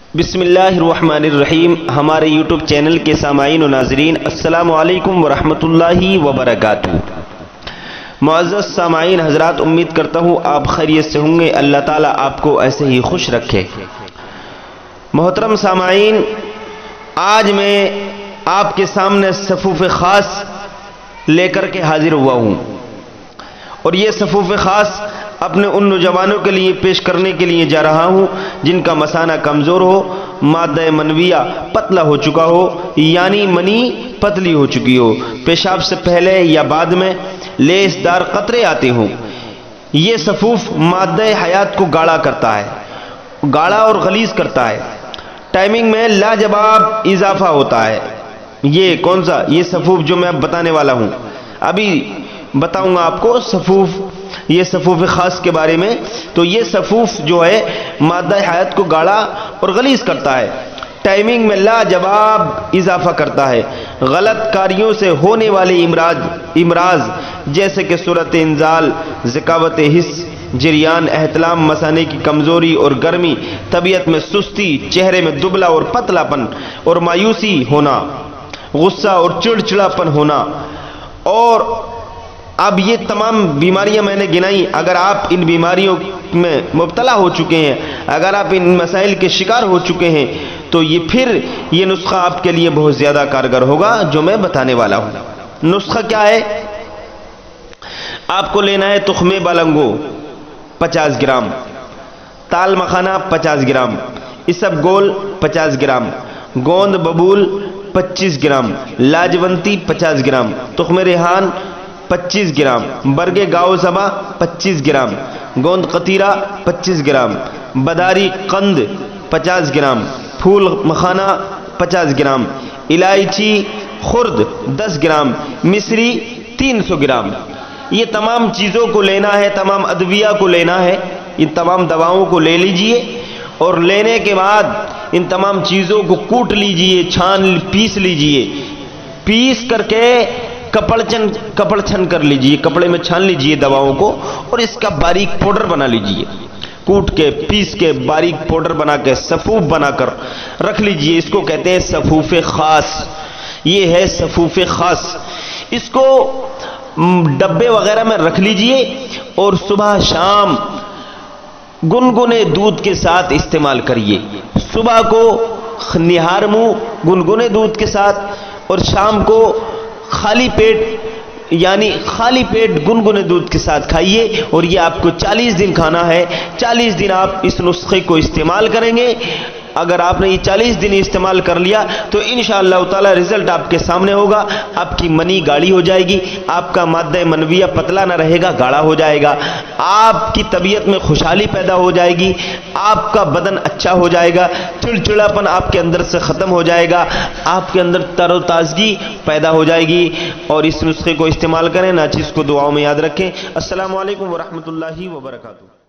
بسم اللہ الرحمن الرحیم۔ ہمارے یوٹیوب چینل کے سامعین و ناظرین، السلام علیکم ورحمۃ اللہ وبرکاتہ۔ معزز سامعین حضرات، امید کرتا ہوں آپ خیریت سے ہوں گے، اللہ تعالیٰ آپ کو ایسے ہی خوش رکھے۔ محترم سامعین، آج میں آپ کے سامنے صفوف خاص لے کر کے حاضر ہوا ہوں، اور یہ صفوف خاص اپنے ان نوجوانوں کے لیے پیش کرنے کے لیے جا رہا ہوں جن کا مثانہ کمزور ہو، مادہ منویہ پتلا ہو چکا ہو، یعنی منی پتلی ہو چکی ہو، پیشاب سے پہلے یا بعد میں لیس دار قطرے آتے ہوں۔ یہ صفوف مادہ حیات کو گاڑھا کرتا ہے، گاڑھا اور غلیظ کرتا ہے، ٹائمنگ میں لاجواب اضافہ ہوتا ہے۔ یہ کون سا؟ یہ صفوف جو میں اب بتانے والا ہوں، ابھی بتاؤں گا آپ کو صفوف، یہ صفوف خاص کے بارے میں۔ تو یہ صفوف جو ہے مادہ حیات کو گاڑھا اور غلیظ کرتا ہے، ٹائمنگ میں لاجواب اضافہ کرتا ہے، غلط کاریوں سے ہونے والے امراض جیسے کہ صورت انزال، ذکاوت حس، جریان، احتلام، مثانے کی کمزوری اور گرمی، طبیعت میں سستی، چہرے میں دبلا اور پتلا پن اور مایوسی ہونا، غصہ اور چڑچڑاپن ہونا، اور اب یہ تمام بیماریاں میں نے گنائی۔ اگر آپ ان بیماریوں میں مبتلا ہو چکے ہیں، اگر آپ ان مسائل کے شکار ہو چکے ہیں، تو یہ نسخہ آپ کے لیے بہت زیادہ کارگر ہوگا جو میں بتانے والا ہوں۔ نسخہ کیا ہے؟ آپ کو لینا ہے تخم بالنگو 50 گرام، تال مکھانا 50 گرام، اسب گول 50 گرام، گوند ببول 25 گرام، لاجونتی 50 گرام، تخم ریحان 25 گرام، برگ گاؤ زبا 25 گرام، گوند قطیرہ 25 گرام، بداری قند 50 گرام، پھول مکھانا 50 گرام، الائچی خرد 10 گرام، مصری 300 گرام۔ یہ تمام چیزوں کو لینا ہے، تمام ادویہ کو لینا ہے، ان تمام دواؤں کو لے لیجئے، اور لینے کے بعد ان تمام چیزوں کو کوٹ لیجئے، پیس لیجئے، پیس کر کے کپڑ چھن کر لیجئے، کپڑے میں چھان لیجئے دواؤں کو، اور اس کا باریک پاؤڈر بنا لیجئے، کوٹ کے پیس کے باریک پاؤڈر بنا کے صفوف بنا کر رکھ لیجئے۔ اس کو کہتے ہیں صفوف خاص، یہ ہے صفوف خاص۔ اس کو ڈبے وغیرہ میں رکھ لیجئے، اور صبح شام گنگنے دودھ کے ساتھ استعمال کریے۔ صبح کو نہار منہ گنگنے دودھ کے ساتھ، اور شام کو خالی پیٹ گنگنے دودھ کے ساتھ کھائیے، اور یہ آپ کو 40 دن کھانا ہے۔ 40 دن آپ اس نسخے کو استعمال کریں گے۔ اگر آپ نے یہ 40 دن استعمال کر لیا تو انشاءاللہ تعالی رزلٹ آپ کے سامنے ہوگا۔ آپ کی منی گاڑھی ہو جائے گی، آپ کا مادہ منویہ پتلا نہ رہے گا، گاڑھا ہو جائے گا، آپ کی طبیعت میں خوشحالی پیدا ہو جائے گی، آپ کا بدن اچھا ہو جائے گا، چڑچڑاپن آپ کے اندر سے ختم ہو جائے گا، آپ کے اندر تر و تازگی پیدا ہو جائے گی۔ اور اس نسخے کو استعمال کریں، ناچیز کو دعاؤں میں یاد رکھیں۔ السلام علیکم ورحمۃ اللہ وبرکاتہ۔